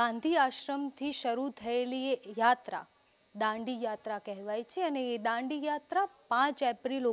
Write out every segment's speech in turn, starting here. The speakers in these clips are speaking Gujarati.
ગાંધી આશ્રમથી શરૂ થયેલી એ યાત્રા દાંડી યાત્રા કહેવાય છે અને એ દાંડી યાત્રા 5 એપ્રિલ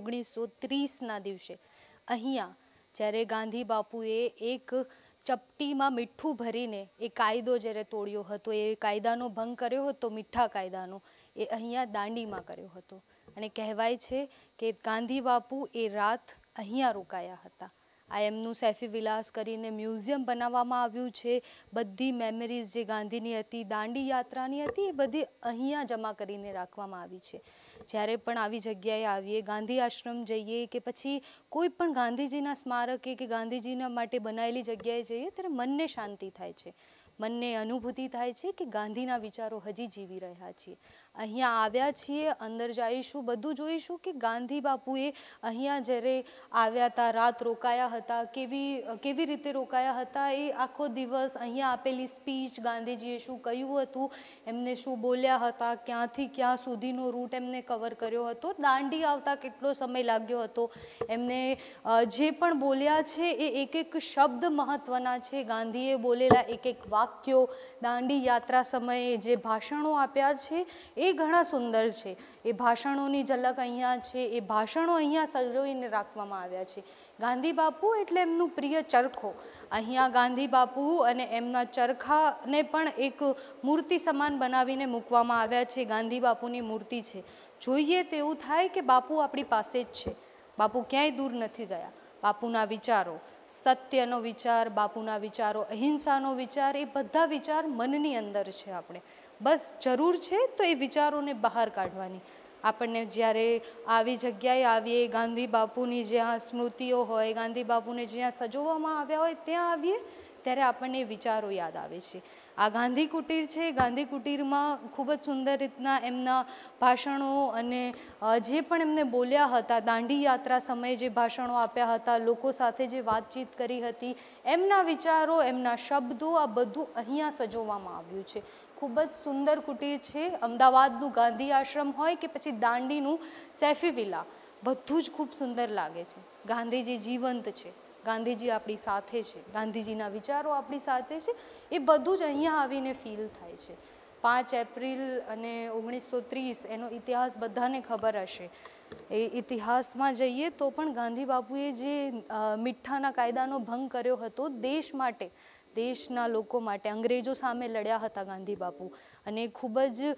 1930ના દિવસે અહીંયા જ્યારે ગાંધી બાપુએ એક ચપટીમાં મીઠું ભરીને એ કાયદો જ્યારે તોડ્યો હતો, એ કાયદાનો ભંગ કર્યો હતો, મીઠા કાયદાનો, એ અહીંયા દાંડીમાં કર્યો હતો. અને કહેવાય છે કે ગાંધી બાપુ એ રાત અહીંયા રોકાયા હતા. આ એમનું સૈફી વિલાસ કરીને મ્યુઝિયમ બનાવવામાં આવ્યું છે. બધી મેમરીઝ જે ગાંધીની હતી, દાંડી યાત્રાની હતી, એ બધી અહીંયા જમા કરીને રાખવામાં આવી છે. જ્યારે પણ આવી જગ્યાએ આવીએ, ગાંધી આશ્રમ જઈએ કે પછી કોઈ પણ ગાંધીજીના સ્મારકે કે ગાંધીજીના માટે બનાવેલી જગ્યાએ જઈએ ત્યારે મનને શાંતિ થાય છે, મનને અનુભૂતિ થાય છે કે ગાંધીના વિચારો હજી જીવી રહ્યા છીએ. અહીંયા આવ્યા છીએ, અંદર જઈશું, બધું જોઈશું કે ગાંધી બાપુએ અહીંયા જ્યારે આવ્યા હતા, રાત રોકાયા હતા, કેવી રીતે રોકાયા હતા, એ આખો દિવસ અહીંયા આપેલી સ્પીચ, ગાંધીજીએ શું કહ્યું હતું, એમને શું બોલ્યા હતા, ક્યાંથી ક્યાં સુધીનો રૂટ એમને કવર કર્યો હતો, દાંડી આવતા કેટલો સમય લાગ્યો હતો, એમને જે પણ બોલ્યા છે એ એક એક શબ્દ મહત્ત્વના છે. ગાંધીએ બોલેલા એક એક વાક્યો, દાંડી યાત્રા સમયે જે ભાષણો આપ્યા છે એ ઘણા સુંદર છે. એ ભાષણોની ઝલક અહીંયા છે, એ ભાષણો અહીંયા સજોઈને રાખવામાં આવ્યા છે. ગાંધી બાપુ એટલે એમનું પ્રિય ચરખો. અહીંયા ગાંધી બાપુ અને એમના ચરખાને પણ એક મૂર્તિ સમાન બનાવીને મૂકવામાં આવ્યા છે. ગાંધી બાપુની મૂર્તિ છે. જોઈએ તો એવું થાય કે બાપુ આપણી પાસે જ છે, બાપુ ક્યાંય દૂર નથી ગયા. બાપુના વિચારો, સત્યનો વિચાર, બાપુના વિચારો, અહિંસાનો વિચાર, એ બધા વિચાર મનની અંદર છે. આપણે બસ જરૂર છે તો એ વિચારોને બહાર કાઢવાની. આપણને જ્યારે આવી જગ્યાએ આવીએ, ગાંધી બાપુની જ્યાં સ્મૃતિઓ હોય, ગાંધી બાપુને જ્યાં સજવવામાં આવ્યા હોય ત્યાં આવીએ ત્યારે આપણને વિચારો યાદ આવે છે. આ ગાંધી કુટીર છે. ગાંધી કુટીરમાં ખૂબ જ સુંદર રીતના એમના ભાષણો અને જે પણ એમને બોલ્યા હતા, દાંડી યાત્રા સમયે જે ભાષણો આપ્યા હતા, લોકો સાથે જે વાતચીત કરી હતી, એમના વિચારો, એમના શબ્દો, આ બધું અહીંયા સજવવામાં આવ્યું છે. ખૂબ જ સુંદર કુટીર છે. અમદાવાદનું ગાંધી આશ્રમ હોય કે પછી દાંડીનું સૈફી વિલા, બધું જ ખૂબ સુંદર લાગે છે. ગાંધીજી જીવંત છે, ગાંધીજી આપણી સાથે છે, ગાંધીજીના વિચારો આપણી સાથે છે, એ બધું જ અહીંયા આવીને ફીલ થાય છે. 5 એપ્રિલ અને 1930 એનો ઇતિહાસ બધાને ખબર હશે. એ ઇતિહાસમાં જઈએ તો પણ ગાંધી બાપુએ જે મીઠાના કાયદાનો ભંગ કર્યો હતો, દેશ માટે, દેશના લોકો માટે, અંગ્રેજો સામે લડ્યા હતા ગાંધી બાપુ. અને ખૂબ જ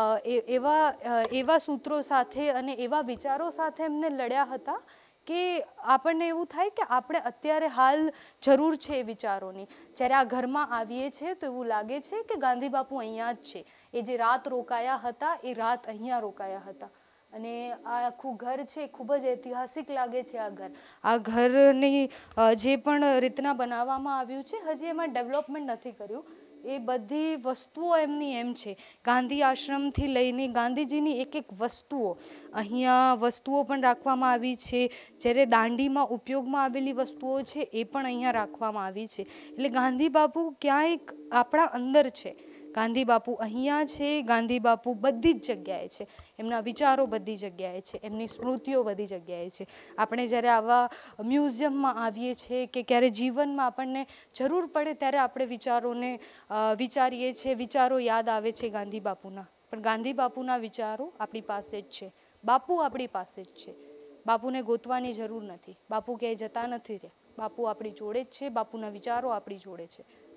એવા સૂત્રો સાથે અને એવા વિચારો સાથે એમને લડ્યા હતા કે આપણને એવું થાય કે આપણે અત્યારે હાલ જરૂર છે એ વિચારોની. જ્યારે આ ઘરમાં આવીએ છીએ તો એવું લાગે છે કે ગાંધી બાપુ અહીંયા જ છે. એ જે રાત રોકાયા હતા એ રાત અહીંયા રોકાયા હતા. અને આ આખું ઘર છે ખૂબ જ ઐતિહાસિક લાગે છે. આ ઘરની જે પણ રીતના બનાવવામાં આવ્યું છે, હજી એમાં ડેવલપમેન્ટ નથી કર્યું. એ બધી વસ્તુઓ એમની એમ છે. ગાંધી આશ્રમથી લઈને ગાંધીજીની એક એક વસ્તુઓ, અહીંયા વસ્તુઓ પણ રાખવામાં આવી છે. જ્યારે દાંડીમાં ઉપયોગમાં આવેલી વસ્તુઓ છે એ પણ અહીંયા રાખવામાં આવી છે. એટલે ગાંધી બાપુ ક્યાંય આપણા અંદર છે. ગાંધી બાપુ અહીંયા છે. ગાંધી બાપુ બધી જ જગ્યાએ છે. એમના વિચારો બધી જગ્યાએ છે. એમની સ્મૃતિઓ બધી જગ્યાએ છે. આપણે જ્યારે આવા મ્યુઝિયમમાં આવીએ છીએ કે ક્યારે જીવનમાં આપણને જરૂર પડે ત્યારે આપણે વિચારોને વિચારીએ છીએ, વિચારો યાદ આવે છે ગાંધી બાપુના. પણ ગાંધી બાપુના વિચારો આપણી પાસે જ છે. બાપુ આપણી પાસે જ છે. બાપુને ગોતવાની જરૂર નથી. બાપુ ક્યાંય જતા નથી રહ્યા. બાપુ આપણી જોડે જ છે. બાપુના વિચારો આપણી જોડે છે.